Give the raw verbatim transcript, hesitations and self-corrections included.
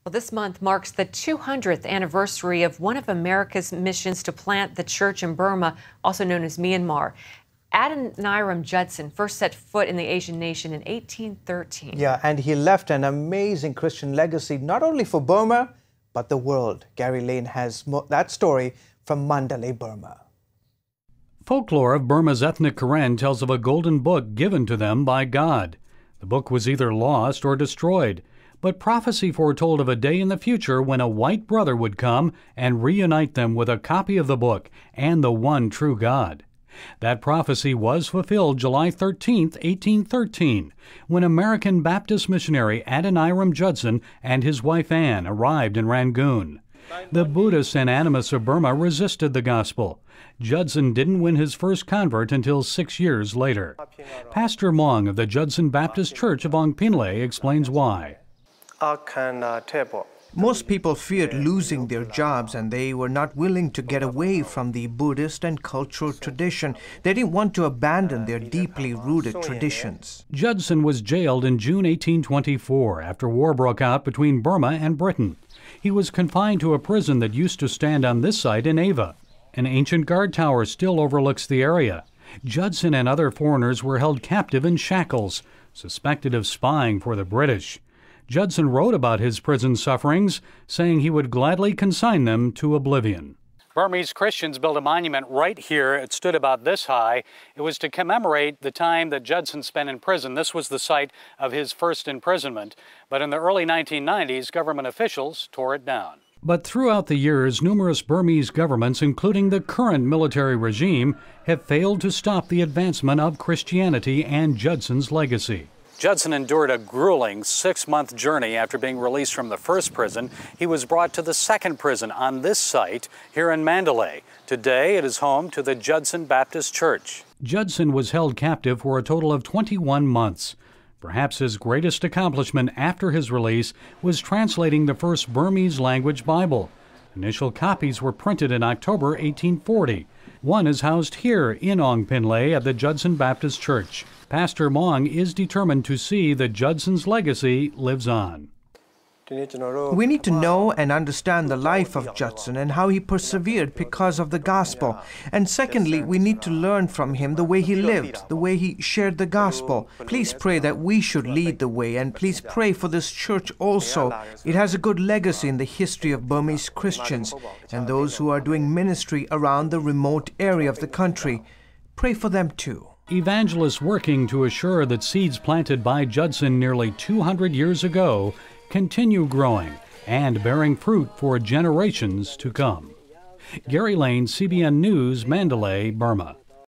Well, this month marks the two hundredth anniversary of one of America's missions to plant the church in Burma, also known as Myanmar. Adoniram Judson first set foot in the Asian nation in eighteen thirteen. Yeah, and he left an amazing Christian legacy, not only for Burma, but the world. Gary Lane has that story from Mandalay, Burma. Folklore of Burma's ethnic Karen tells of a golden book given to them by God. The book was either lost or destroyed, but prophecy foretold of a day in the future when a white brother would come and reunite them with a copy of the book and the one true God. That prophecy was fulfilled July thirteenth, eighteen thirteen, when American Baptist missionary Adoniram Judson and his wife Anne arrived in Rangoon. The Buddhists and animists of Burma resisted the gospel. Judson didn't win his first convert until six years later. Pastor Mong of the Judson Baptist Church of Ong Pinlay explains why. Most people feared losing their jobs, and they were not willing to get away from the Buddhist and cultural tradition. They didn't want to abandon their deeply rooted traditions. Judson was jailed in June eighteen twenty-four after war broke out between Burma and Britain. He was confined to a prison that used to stand on this site in Ava. An ancient guard tower still overlooks the area. Judson and other foreigners were held captive in shackles, suspected of spying for the British. Judson wrote about his prison sufferings, saying he would gladly consign them to oblivion. Burmese Christians built a monument right here. It stood about this high. It was to commemorate the time that Judson spent in prison. This was the site of his first imprisonment. But in the early nineteen nineties, government officials tore it down. But throughout the years, numerous Burmese governments, including the current military regime, have failed to stop the advancement of Christianity and Judson's legacy. Judson endured a grueling six-month journey after being released from the first prison. He was brought to the second prison on this site here in Mandalay. Today, it is home to the Judson Baptist Church. Judson was held captive for a total of twenty-one months. Perhaps his greatest accomplishment after his release was translating the first Burmese language Bible. Initial copies were printed in October eighteen forty. One is housed here in Ong Pinlay at the Judson Baptist Church. Pastor Mong is determined to see that Judson's legacy lives on. We need to know and understand the life of Judson and how he persevered because of the gospel. And secondly, we need to learn from him the way he lived, the way he shared the gospel. Please pray that we should lead the way, and please pray for this church also. It has a good legacy in the history of Burmese Christians and those who are doing ministry around the remote area of the country. Pray for them too. Evangelists working to assure that seeds planted by Judson nearly two hundred years ago continue growing and bearing fruit for generations to come. Gary Lane, C B N News, Mandalay, Burma.